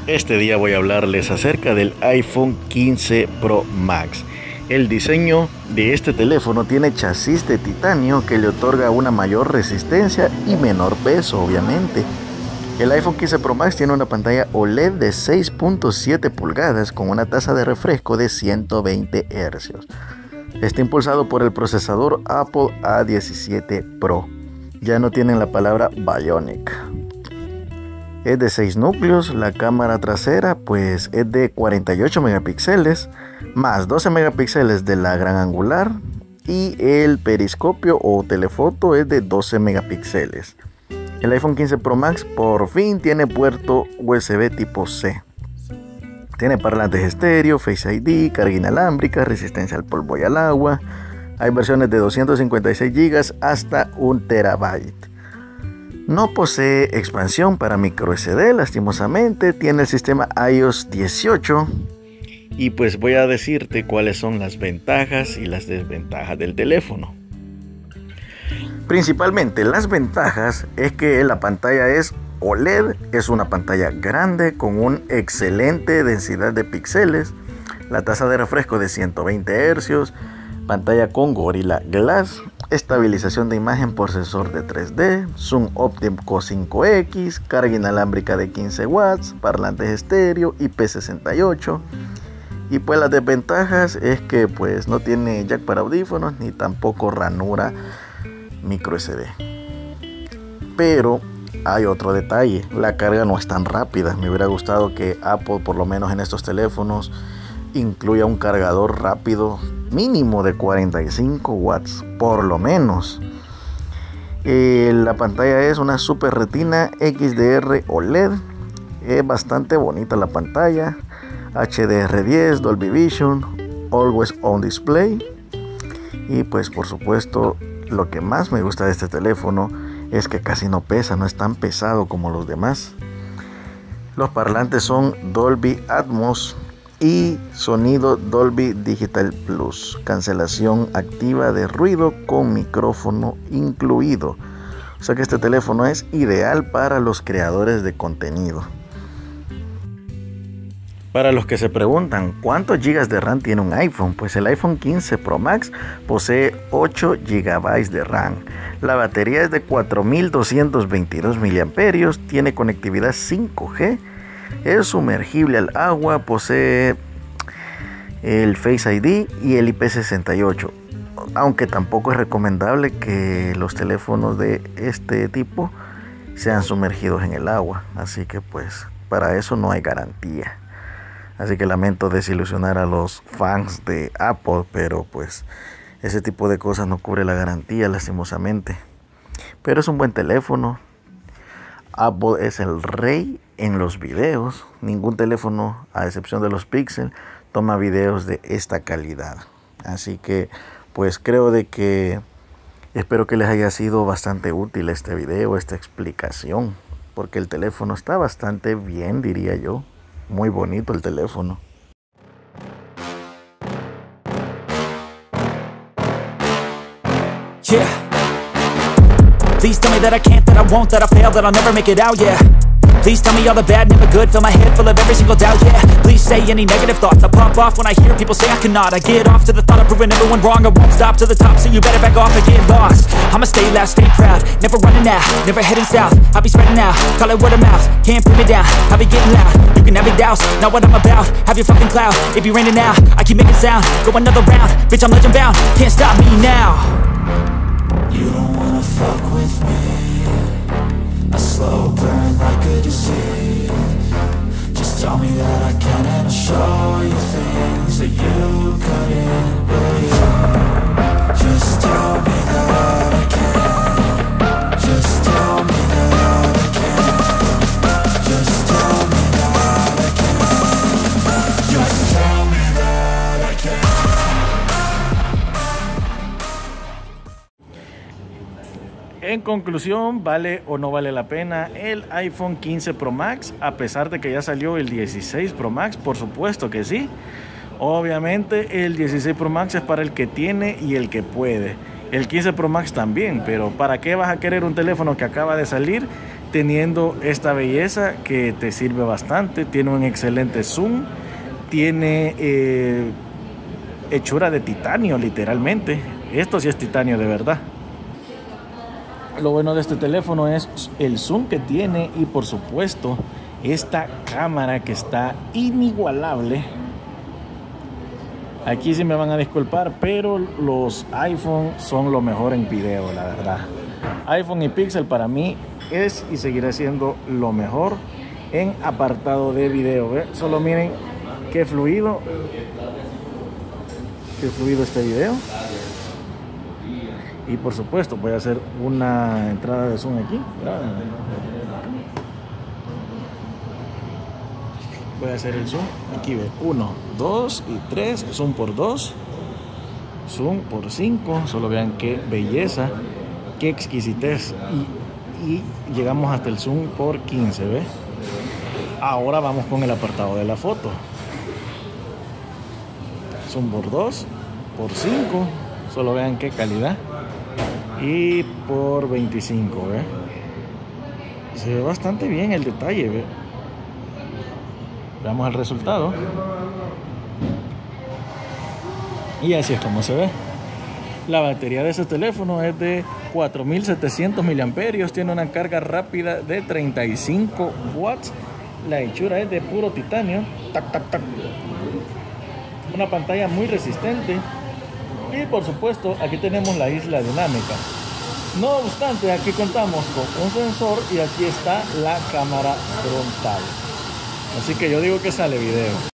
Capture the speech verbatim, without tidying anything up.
Este día voy a hablarles acerca del iPhone quince Pro Max. El diseño de este teléfono tiene chasis de titanio que le otorga una mayor resistencia y menor peso, obviamente. El iPhone quince Pro Max tiene una pantalla O L E D de seis punto siete pulgadas con una tasa de refresco de ciento veinte hercios. Está impulsado por el procesador Apple A diecisiete Pro. Ya no tienen la palabra Bionic. Es de seis núcleos, la cámara trasera pues es de cuarenta y ocho megapíxeles, más doce megapíxeles de la gran angular, y el periscopio o telefoto es de doce megapíxeles. El iPhone quince Pro Max por fin tiene puerto U S B tipo C. Tiene parlantes estéreo, Face I D, carga inalámbrica, resistencia al polvo y al agua. Hay versiones de doscientos cincuenta y seis gigas hasta un terabyte. No posee expansión para micro S D, lastimosamente. Tiene el sistema iOS dieciocho. Y pues voy a decirte cuáles son las ventajas y las desventajas del teléfono. Principalmente las ventajas es que la pantalla es O L E D, es una pantalla grande con una excelente densidad de píxeles, la tasa de refresco de ciento veinte hercios, pantalla con Gorilla Glass, estabilización de imagen por sensor de tres D, zoom óptico cinco equis, carga inalámbrica de quince watts, parlantes estéreo, I P sesenta y ocho. Y pues las desventajas es que pues no tiene jack para audífonos ni tampoco ranura micro S D. Pero hay otro detalle, la carga no es tan rápida. Me hubiera gustado que Apple, por lo menos en estos teléfonos, incluya un cargador rápido mínimo de cuarenta y cinco watts, por lo menos. Eh, la pantalla es una Super Retina X D R O L E D. Es bastante bonita la pantalla. H D R diez, Dolby Vision, Always On Display. Y pues por supuesto, lo que más me gusta de este teléfono es que casi no pesa, no es tan pesado como los demás. Los parlantes son Dolby Atmos y sonido Dolby Digital Plus, cancelación activa de ruido con micrófono incluido. O sea que este teléfono es ideal para los creadores de contenido. Para los que se preguntan cuántos gigas de RAM tiene un iPhone, pues el iPhone quince Pro Max posee ocho gigabytes de RAM. La batería es de cuatro mil doscientos veintidós miliamperios, tiene conectividad cinco G, es sumergible al agua, posee el Face I D y el I P sesenta y ocho. Aunque tampoco es recomendable que los teléfonos de este tipo sean sumergidos en el agua, así que pues para eso no hay garantía. Así que lamento desilusionar a los fans de Apple, pero pues ese tipo de cosas no cubre la garantía, lastimosamente. Pero es un buen teléfono. Apple es el rey en los videos. Ningún teléfono, a excepción de los Pixel, toma videos de esta calidad. Así que pues creo de que espero que les haya sido bastante útil este video, esta explicación, porque el teléfono está bastante bien, diría yo. Muy bonito el teléfono. Yeah. Please tell me that I can't, that I won't, that I fail, that I'll never make it out, yeah. Please tell me all the bad, never good, fill my head full of every single doubt, yeah. Please say any negative thoughts, I pop off when I hear people say I cannot. I get off to the thought of proving everyone wrong, I won't stop to the top, so you better back off and get lost. I'ma stay loud, stay proud, never running out, never heading south. I'll be spreading out, call it word of mouth, can't put me down, I'll be getting loud. You can have your doubts, not what I'm about, have your fucking clout. It be raining now, I keep making sound, go another round, bitch I'm legend bound, can't stop me now. You don't wanna fuck with me, a slow burn like a disease. Just tell me that I can and I'll show you things that you couldn't believe. Just tell me that I can. Just tell me that I can. Just tell me that I can. Just tell me that I can. En conclusión, ¿vale o no vale la pena el iPhone quince Pro Max? A pesar de que ya salió el dieciséis Pro Max, por supuesto que sí. Obviamente el dieciséis Pro Max es para el que tiene y el que puede. El quince Pro Max también, pero ¿para qué vas a querer un teléfono que acaba de salir teniendo esta belleza que te sirve bastante. Tiene un excelente zoom, tiene eh, hechura de titanio, literalmente. Esto sí es titanio de verdad. Lo bueno de este teléfono es el zoom que tiene y por supuesto esta cámara que está inigualable. Aquí sí me van a disculpar, pero los iPhone son lo mejor en video, la verdad. iPhone y Pixel para mí es y seguirá siendo lo mejor en apartado de video. ¿Ve? Solo miren qué fluido, qué fluido este video. Y por supuesto voy a hacer una entrada de zoom aquí. Voy a hacer el zoom. Aquí ve uno, dos y tres. Zoom por dos. Zoom por cinco. Solo vean qué belleza, qué exquisitez. Y, y llegamos hasta el zoom por quince. ¿Ve? Ahora vamos con el apartado de la foto. Zoom por dos, por cinco. Solo vean qué calidad. Y por veinticinco. ¿Ve? Se ve bastante bien el detalle. ¿Ve? Veamos el resultado. Y así es como se ve. La batería de este teléfono es de cuatro mil setecientos miliamperios. Tiene una carga rápida de treinta y cinco watts. La hechura es de puro titanio. Tac, tac, tac. Una pantalla muy resistente. Y por supuesto aquí tenemos la isla dinámica. No obstante, aquí contamos con un sensor y aquí está la cámara frontal. Así que yo digo que sale video.